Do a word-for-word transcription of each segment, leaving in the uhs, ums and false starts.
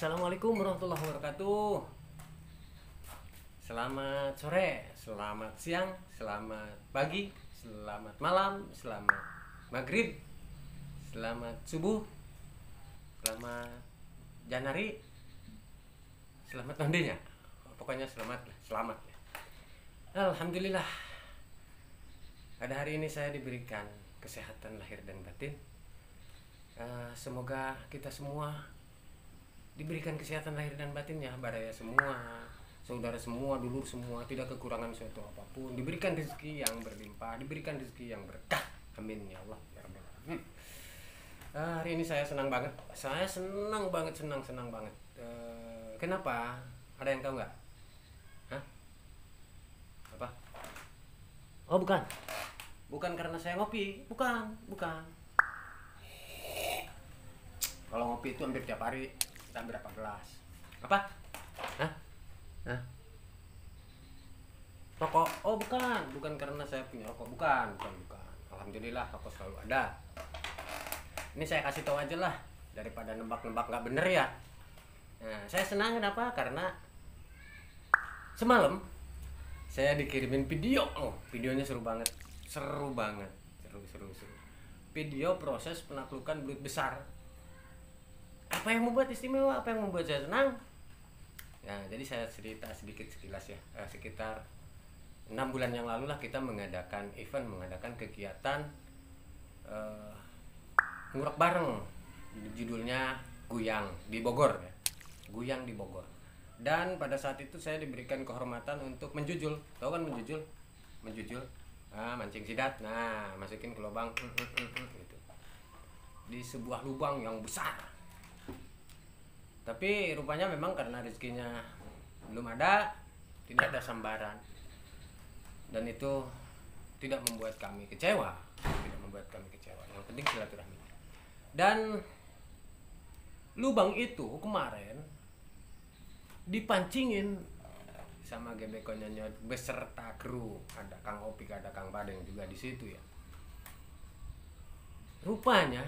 Assalamualaikum warahmatullahi wabarakatuh. Selamat sore, selamat siang, selamat pagi, selamat malam, selamat maghrib, selamat subuh, selamat janari, selamat nondenya. Pokoknya selamat, selamat. Alhamdulillah. Pada hari ini saya diberikan kesehatan lahir dan batin. Uh, semoga kita semua diberikan kesehatan lahir dan batin ya, baraya semua, saudara semua, dulur semua, tidak kekurangan suatu apapun, diberikan rezeki yang berlimpah, diberikan rezeki yang berkah. Amin ya Allah ya Rabbal Alamin. Uh, hari ini saya senang banget, saya senang banget, senang senang banget. Uh, kenapa? Ada yang tahu nggak? Hah? Apa? Oh bukan, bukan karena saya ngopi, bukan, bukan. Kalau ngopi itu hampir tiap hari, kita berapa gelas? Apa? Hah? Hah? Rokok? Oh bukan, bukan karena saya punya rokok, bukan, bukan, bukan. Alhamdulillah rokok selalu ada. Ini saya kasih tahu aja lah, daripada nebak-nebak nggak bener ya. Nah, saya senang kenapa? Karena semalam saya dikirimin video, oh videonya seru banget, seru banget, seru, seru, seru. Video proses penaklukan belut besar. Apa yang membuat istimewa, apa yang membuat saya senang? Nah, jadi saya cerita sedikit sekilas ya. Eh, sekitar enam bulan yang lalu lah kita mengadakan event, mengadakan kegiatan eh, ngurak bareng. Judulnya Guyang di Bogor ya. Guyang di Bogor. Dan pada saat itu saya diberikan kehormatan untuk menjujul. Tahu kan menjujul? Menjujul. Nah, mancing sidat. Nah, masukin ke lubang gitu. Di sebuah lubang yang besar. Tapi rupanya memang karena rezekinya belum ada, tidak ada sambaran, dan itu tidak membuat kami kecewa, tidak membuat kami kecewa. Yang penting silaturahmi. Dan lubang itu kemarin dipancingin sama G B Konyonyot beserta kru, ada Kang Opik, ada Kang Padeng juga di situ ya. Rupanya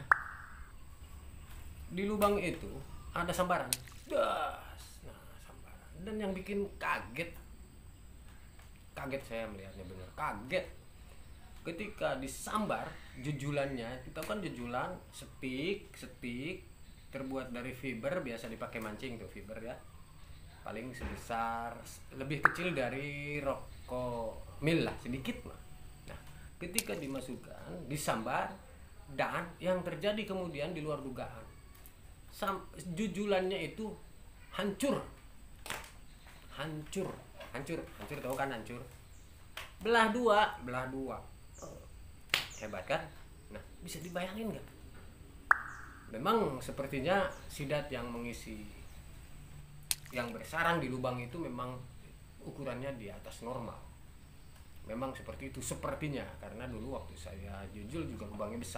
di lubang itu ada sambaran, das, nah sambaran. Dan yang bikin kaget, kaget saya melihatnya benar, kaget. Ketika disambar jujulannya, kita kan jujulan setik, setik terbuat dari fiber, biasa dipakai mancing tuh fiber ya. Paling sebesar, lebih kecil dari rokok mil lah, sedikit mah. Nah, ketika dimasukkan, disambar, dan yang terjadi kemudian di luar dugaan. Sam, jujulannya itu hancur, hancur, hancur, hancur, tahu kan hancur, belah dua, belah dua, oh, hebat kan? Nah, bisa dibayangin nggak? Memang sepertinya sidat yang mengisi, yang bersarang di lubang itu memang ukurannya di atas normal. Memang seperti itu sepertinya, karena dulu waktu saya jujul juga lubangnya besar.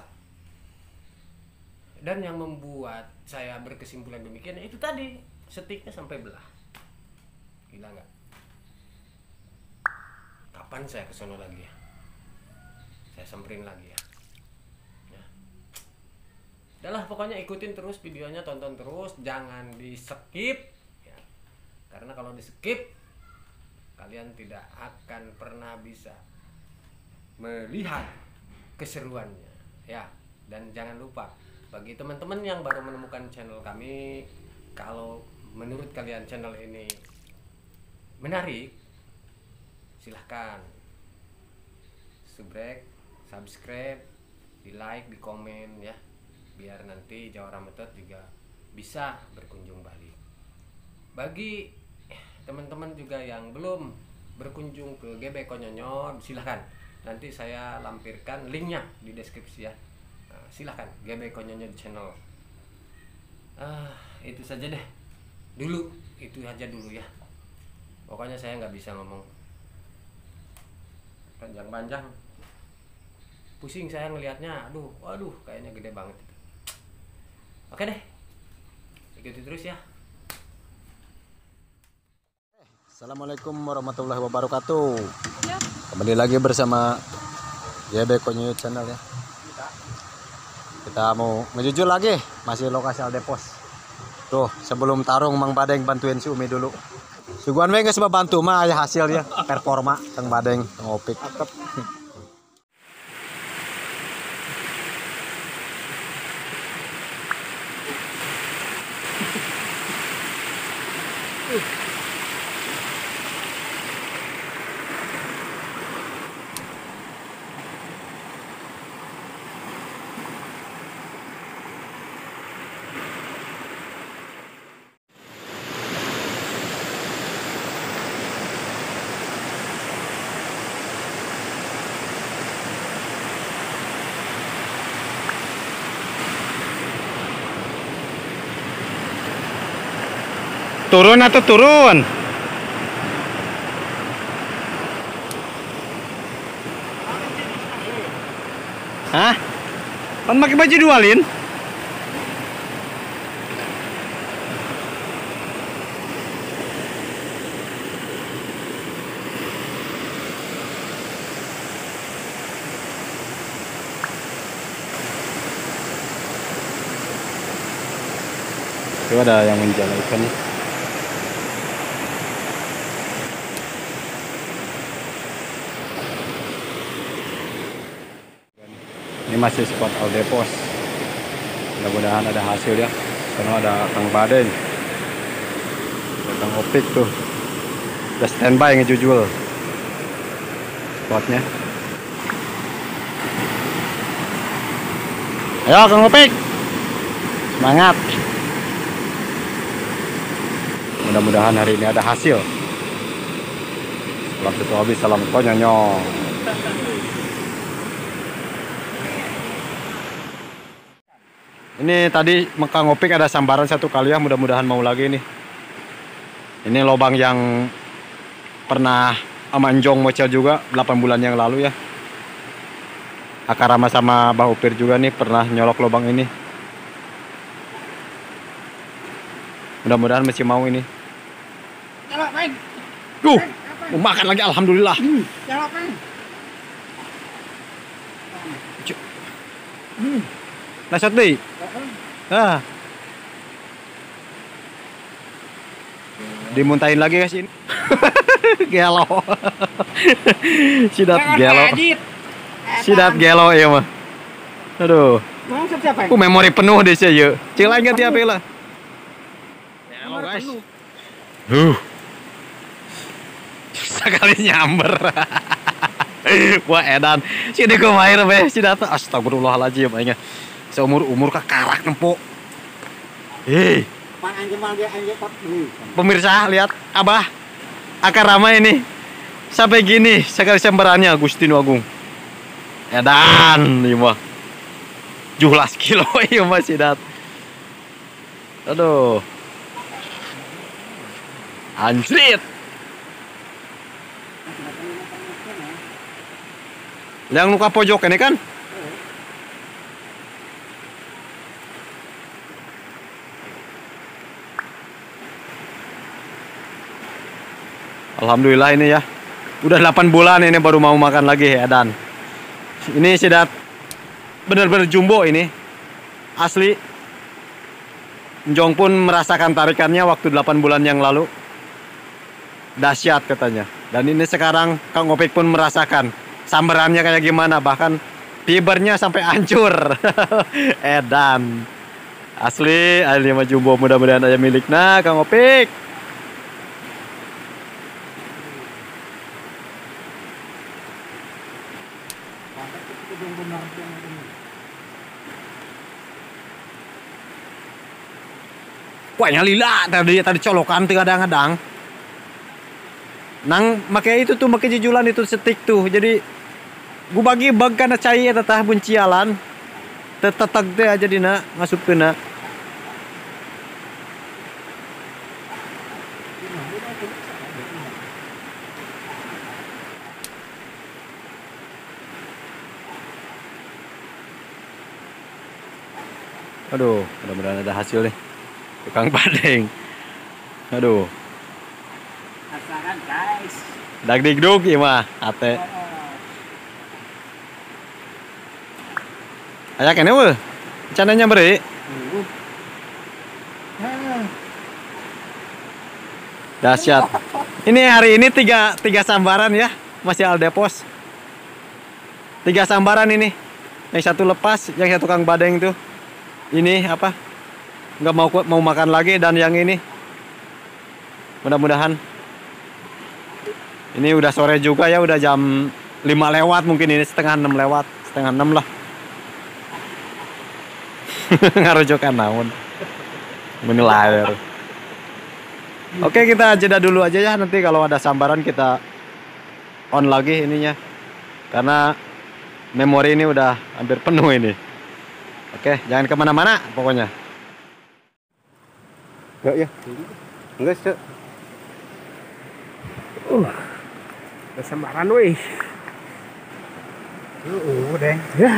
Dan yang membuat saya berkesimpulan demikian itu tadi, setiknya sampai belah. Gila nggak? Kapan saya kesono lagi ya? Saya samperin lagi ya. Ya. Udahlah, pokoknya ikutin terus videonya, tonton terus, jangan di skip ya. Karena kalau di skip kalian tidak akan pernah bisa melihat keseruannya ya. Dan jangan lupa, bagi teman-teman yang baru menemukan channel kami, kalau menurut kalian channel ini menarik, silahkan subrek, subscribe, di like, di komen ya, biar nanti Jawara Method juga bisa berkunjung balik. Bagi teman-teman juga yang belum berkunjung ke G B Konyonyot, silahkan, nanti saya lampirkan linknya di deskripsi ya. Silahkan G B Konyonyot channel. Ah, itu saja deh. Dulu, itu aja dulu ya. Pokoknya saya nggak bisa ngomong panjang-panjang. Pusing saya ngelihatnya. Aduh, waduh, kayaknya gede banget itu. Oke deh. Ikuti terus ya. Assalamualaikum warahmatullahi wabarakatuh. Kembali lagi bersama G B Konyonyot channel ya. Kita mau ngejujur lagi, masih lokasi Aldepos. Tuh, sebelum tarung Mang Badeng bantuin si Umi dulu. Suguhan we geus bantu mah aya hasilnya, performa Kang Badeng, Kang Opik. Turun atau turun? Hah? Kan pakai baju dua, Lin? Itu ada yang menjalan ikan nih. Ini masih spot Aldepos. Mudah-mudahan ada hasil ya. Karena ada Kang Badeng, ada Kang Opik tuh. Udah standby ngejujul spotnya. Ayo Kang Opik, semangat. Mudah-mudahan hari ini ada hasil. Salam satu habis, salam konyonyong. Ini tadi Kang Opik ada sambaran satu kali ya, mudah-mudahan mau lagi nih. Ini lubang yang pernah Amanjong Mocel juga delapan bulan yang lalu ya. Akarama sama Bah Upir juga nih pernah nyolok lubang ini. Mudah-mudahan masih mau ini. Tuh, mau makan lagi alhamdulillah. Hmm. Nasat deh. Ah. Dimuntahin lagi guys ini. Gelo. Sidat gelo. Sidat gelo ya mah. Aduh. Aku memori penuh deh sih yuk. Cek lagi tiap lah. Gelo guys. Huh. Sekali nyamber. Wah edan. Sini kau main be. Sidat. Astagfirullahaladzim aja. Seumur umur kakarak nempuk. Hei. Pemirsa lihat Abah Akarama ini sampai gini sekali sembarannya Agustin Agung. Edan lima tujuh belas kilo ya masih dat. Aduh. Anjrit. Yang luka pojok ini kan? Alhamdulillah ini ya. Udah delapan bulan ini baru mau makan lagi ya Dan. Ini sidat bener-bener jumbo ini. Asli. Njong pun merasakan tarikannya waktu delapan bulan yang lalu. Dahsyat katanya. Dan ini sekarang Kang Opik pun merasakan samberannya kayak gimana, bahkan fibernya sampai hancur. Edan. Asli, ini mah jumbo, mudah-mudahan aja miliknya Kang Opik. Wah nyalila tadi tadi colokan tuh kadang-kadang. Nang make itu tuh make jujulan itu setik tuh. Jadi gua bagi bag kana cai eta tah buncialan. Teteteg teh aja dina ngasupkeuna. Aduh, mudah-mudahan ada hasil nih. Kang Badeng. Aduh. Asaran guys. Dag digdug ieu mah ate. Aya keneh weuh. Cananya beri. Dahsyat. Ini hari ini tiga tiga sambaran ya, masih Aldepos. Tiga sambaran ini. Yang satu lepas, yang satu Kang Badeng tuh. Ini apa? Nggak mau mau makan lagi, dan yang ini. Mudah-mudahan. Ini udah sore juga ya, udah jam lima lewat mungkin, ini setengah enam lewat, setengah enam lah. Ngarujukan naon. Menelair. Oke, kita jeda dulu aja ya, nanti kalau ada sambaran kita on lagi ininya. Karena memori ini udah hampir penuh ini. Oke, jangan kemana-mana pokoknya. Enggak ya? Enggak sih. Uh, ada sambaran weh. Uh, Deng. Ya.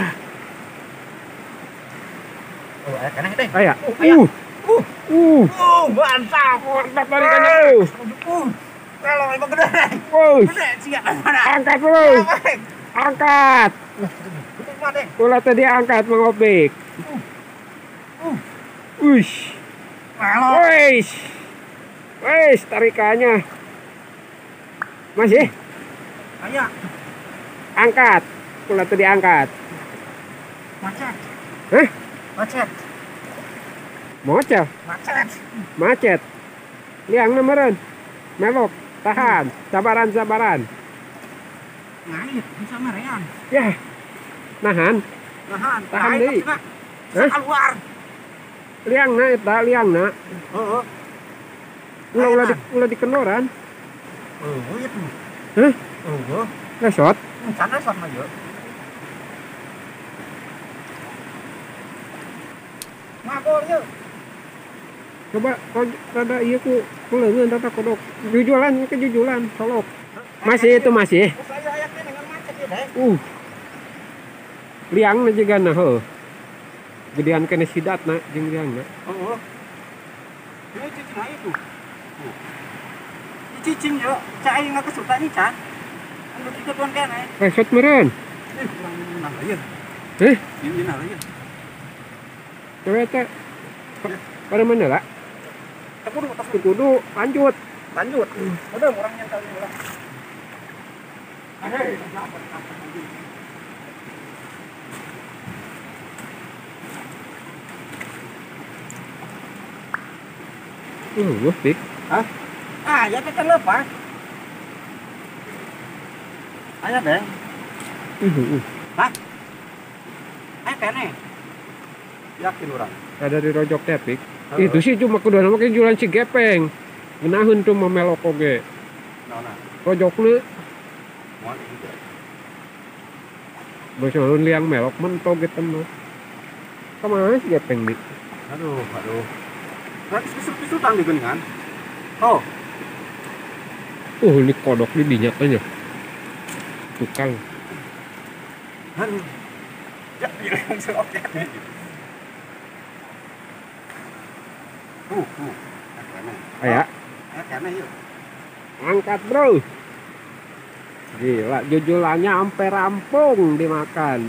Oh, ayo kena Deng. Ayah. Uh. Uh. Uh. Uh, mantap. Mantap tarikannya. Uh. Kalau emang gede. Wuh. Gede sih ya. Mana? Angkat bro. Angkat. Gede mah, Deng. Ulah tadi angkat Mang Opik. Uh. Uish. Halo. Wuish. Wuish, tarikannya. Masih? Ayo. Angkat. Ulah tadi angkat. Macet. Hah? Macet. Mocel. Macet. Macet. Liang nemeran. Melok. Tahan. Sabaran, sabaran. Ngait bisa merean. Ya. Nahan. Nahan. Tahan Ngait, deui. Pak. Hah? Keluar. Liang na eta, liang na. Heeh. Ulah ulah di ulah dikenoran. Oh, itu. Hah? Oh, Lesot. sana sama yuk. Ngagol yuk. Coba kau rada iya ku kuleungeun rada kodok. Jujulan kejujulan solok. Masih itu masih. Saya yakin dengan macet ya, Deng. Uh. Liang na juga nah heuh. Gedean kene sidatna jeung liangna. Oh. Ini cicing aja tuh. Ini cicing yuk. Cak aing nggak kesuka nih, Cak. Anu kita tuan kene. Lesot meureun. Eh, kurang menang aja. Heh, Ini nah aja. coba eta. Pada mana lah? Kudu tas Kudu lanjut. lanjut. Udah orang yang kali ulah. Ada. Uh, wah, pik. Hah? Ah, ya kita lepas. Ayo, Deng. Uh, uh. Hah? Eh, kene. Yakin orang. Ada di rojok teh, pik. Itu sih cuma kudu nama jualan si gepeng. Genaheun tuh mamelok oge. Nona. Rojokna Mau juga. beuseun liang melok mentog gitu mah. Kemana si gepeng nih? Aduh, aduh. Gratis pisut-pisut tang digeningan. Oh, Uh, ini kodok di dinya aja. Tukang. aduh. Ya, ya langsung oke. Uh, uh. Kene. Aya, Eh, kene yuk. angkat bro. Gila, jujulannya sampai rampung dimakan.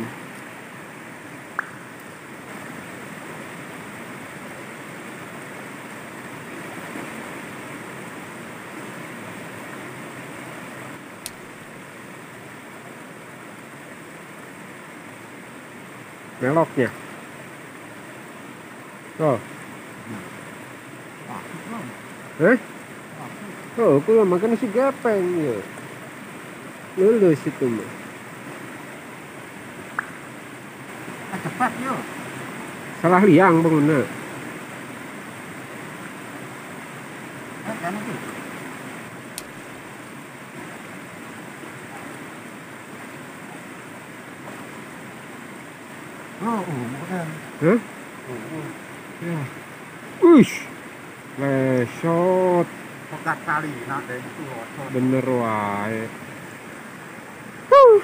Meloknya. Oh. Hah? Oh, aku makan si gepeng ya. Lulus itu mah. Ah, cepat yuk. Salah liang bangunnya. Eh, kene yuk. Oh, uh, bukan. Hah? Uh, uh. Ya. Uish. Lesot. Pekat kali, nah, Deng itu losot. Bener wae. Huh.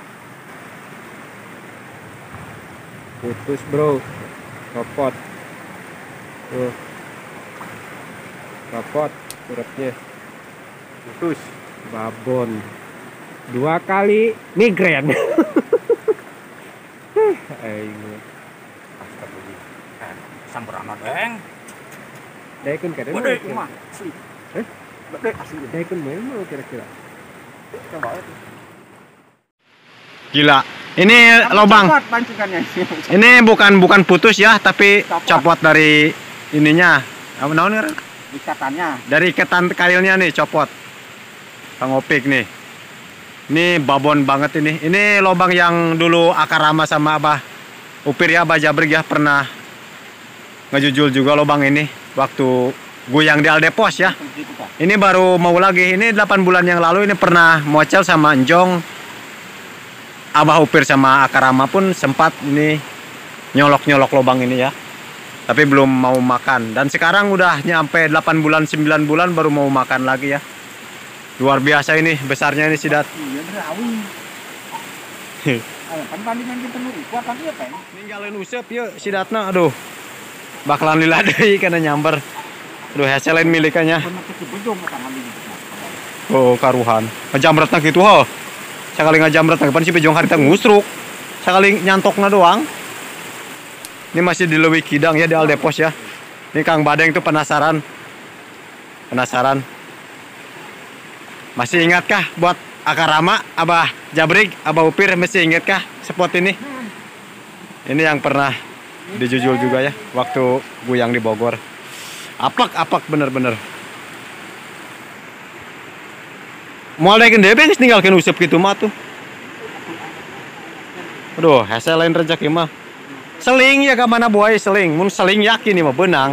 Putus bro. Copot. Tuh. Copot uratnya. Putus. Babon. Dua kali migren. Aing. Astagfirullah. Eh, samperan Deng. Daekeun ka Gede mah. Asli. Hah? Saya kan memang kira-kira. Coba itu. Gila. Ini lubang. Copot pancingannya. Ini bukan bukan putus ya, tapi Copot. copot dari ininya. Apa namanya? Ikatannya. Dari ikatan kailnya nih copot. Kang Opik nih. Ini babon banget ini. Ini lubang yang dulu Akarama sama Abah Upir ya, Abah Jabrik ya pernah ngejujul juga lubang ini waktu goyang di Aldepos ya. Ini baru mau lagi. Ini delapan bulan yang lalu ini pernah mocel sama Njong. Abah Upir sama Akarama pun sempat ini nyolok-nyolok lubang ini ya. Tapi belum mau makan. Dan sekarang udah nyampe delapan bulan, sembilan bulan baru mau makan lagi ya. Luar biasa ini besarnya ini sidat. Iya berawi. Kan bandingan kita nu kuat kan ieu teh. Ninggalin usep ya sidatna aduh. Bakalan lila deui kana nyamber. Aduh haselain milikannya. Oh karuhan. Ngajamretna gitu heuh. Sakali ngajamretna pan si Bejong harita ngusruk. Sakali nyantokna doang. Ini masih di Leuwi Kidang ya di Aldepos ya. Ini Kang Badeng tuh penasaran. Penasaran. Masih ingatkah buat Akarama, Abah Jabrik, Abah Upir masih ingatkah spot ini? Ini yang pernah dijujul juga ya waktu goyang di Bogor. Apak-apak bener-bener. Moal daekeun deui geus ninggalkeun usep kitu mah tuh. Aduh, hese lain rezeki mah. Seling ya ka mana buaya seling. Mun seling yakin mah benang.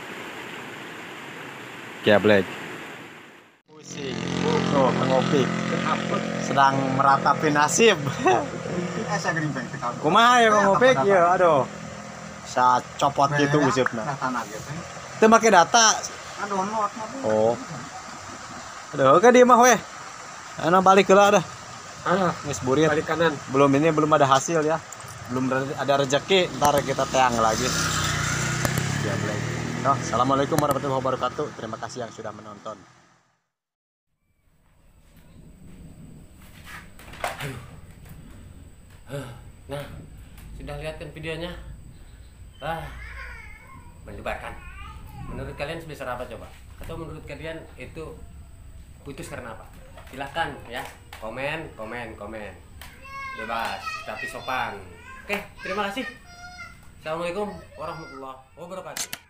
Geblek. Pusing. Tuh, Kang Opik sedang meratapi nasib. Kumaha ya Kang Opik? Ya, aduh. Sa copot gitu usepna. Teu make data. Oh. Aduh, ka dieu mah we. Ana balik heula dah. Ah, Geus burit. balik kanan. Belum ini belum ada hasil ya. Belum ada rezeki, ntar kita teang lagi. Ya, boleh. No, assalamualaikum warahmatullahi wabarakatuh. Terima kasih yang sudah menonton. Nah, sudah lihat kan videonya? Ah, mendebarkan. Menurut kalian sebesar apa coba? Atau menurut kalian itu putus karena apa? Silahkan ya, komen, komen, komen. Bebas, tapi sopan. Oke, terima kasih. Assalamualaikum warahmatullahi wabarakatuh.